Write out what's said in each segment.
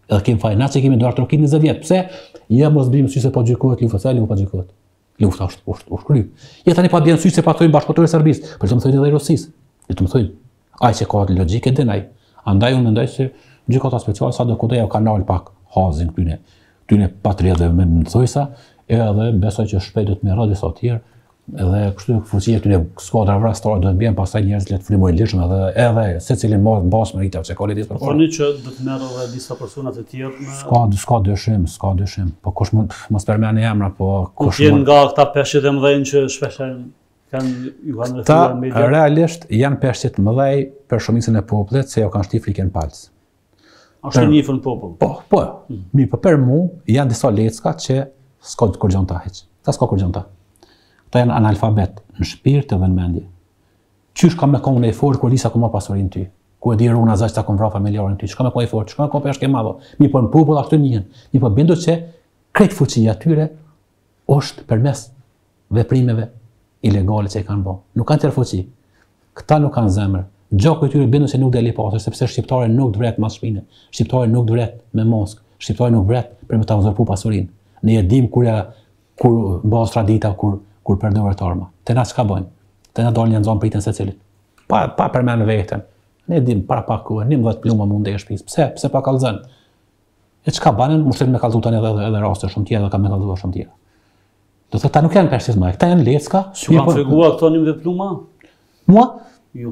Edhe kemi faj, na që kemi ndarë trokin 20 vjetë. Pse? Ja mos bëjmë sy se po gjykohet lufta, se lufta gjykohet. Lufta është kry. Ja tani pa bjen sy se pa thojnë bashkëpunëtorë Serbisë, për të më thojnë edhe Rusisë. Të më thojnë, ai që ka logjike denaj. Andaj unë mendoj se gjykata speciale sa do kudo ja ka nal pak hazin këtyne patriotëve me mësojsa, edhe besoj që shpejt do të merret disa të tjerë. Edhe kështu fuqia këtyne skuadra vrasëtore do të bien pastaj njerëz le të frymojnë lishëm edhe secilin marrë mbas meritave që ka lidhje për Thoni që do të merr edhe disa persona të tjerë me S'ka dyshim. Po kush mos përmend emra, po kush janë nga këta peshqit e mëdhenj që shpesh kanë ju kanë referuar në media. Realisht janë peshqit mëdhej për shumicën e popullit se jo kanë shti frikën palc. Është njëfën popull. Po. Mirë, po për mua janë disa lecka që s'ka kur gjon ta hiç. Ta s'ka kur gjon ta. Ata janë analfabet në shpirt edhe në mendje. Qysh ka me konë e fort kur disa ku ma pasurin ty? Ku e di runa zaç ta kon vra familjarin ty? Çka me konë e fort? Çka me konë peshke madho? Mi po në popull ashtu njihen. Mi po bindu që krejt fuqia atyre është përmes veprimeve ilegale që i kanë bërë. Nuk kanë tërë fuqi. Këta nuk kanë zemër. Gjaku i tyre bindu se nuk deli pasër, sepse shqiptare nuk të vret mas shpine. Shqiptare nuk të vret me mosk. Shqiptare nuk vret për me ta uzurpu pasurin. Ne e dim kur bëhet tradita kur përdoret arma. Te na çka bëjnë? Te na dalin janë zonë pritën secilit. Pa përmend veten. Ne dim para pak kohë, 11 pluma mund të shtëpisë. Pse pa kallzon? E çka banë? Mushtet me kallzu tani edhe raste shumë tjera, ka me kallzuar shumë tjera. Do thotë ta nuk janë peshqis më, këta janë lecka. Ju kanë freguar këto 11 pluma? Mua? Ju.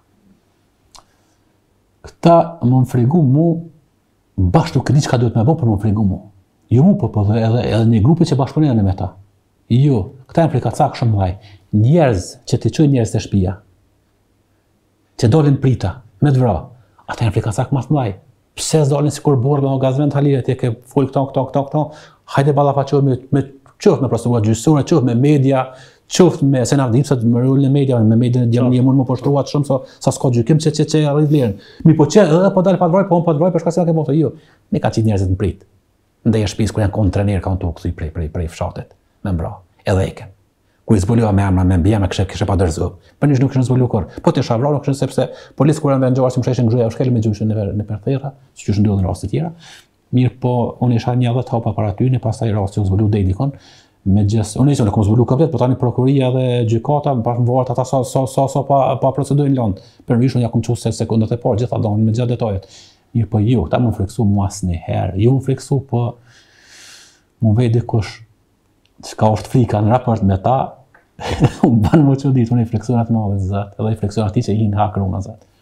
Këta më fregu mu bashkë nuk e di çka duhet më bëj për më fregu mu. Jo mu po edhe një grupi që bashkëpunojnë me ta. Jo, këta janë frikacak shumë mëdhej. Njerëz që të çojnë njerëz të shtëpia, që dolin prita, me të vra, ata janë frikacak më të mëdhej. Pse s'dolin sikur borë me gazvend halire, ti ke fol këto, hajde ballafaqohemi me qoftë me procedura gjyqësore, qoftë me media, qoftë me se na dim se më rulën në media, me median e mund më poshtruat shumë sa s'ka gjykim që arrit vlerën. Mi po që edhe po dal pa vroj, po un po vroj për shkak se na ke botë jo. Ne ka qit njerëzit në prit. Ndaj shtëpisë kur janë kontrener kanë tu kthy prej fshatit. Me mbra, edhe eken. Kur i zbulua me emra, me mbija, me kishe pa dërzu. Për njësh nuk kishën zbulu kur. Po të shavra, nuk kishën sepse policë kur janë vendgjuar si më sheshin gjuja, u shkelin me gjyqën në përthera, si që ndodhin raste tjera. Mirë po, unë isha një 10 hapa para tyne, pastaj rasti u zbulu dej dikon. Unë isha në kom zbulu komplet, po tani prokuria dhe gjykata, më varet ata sa pa procedurën lëndë. Për vishun ja kom qu se sekundat e parë, gjitha donë me gjatë detajet. Mirë po ju, ta më friksu mu asnjëherë. Ju më friksu, po mu vej dikush çka është frika në raport me ta, unë banë më që ditë, unë i friksionat madhe zëtë, edhe i friksionat ti që i hinë hakruna zëtë.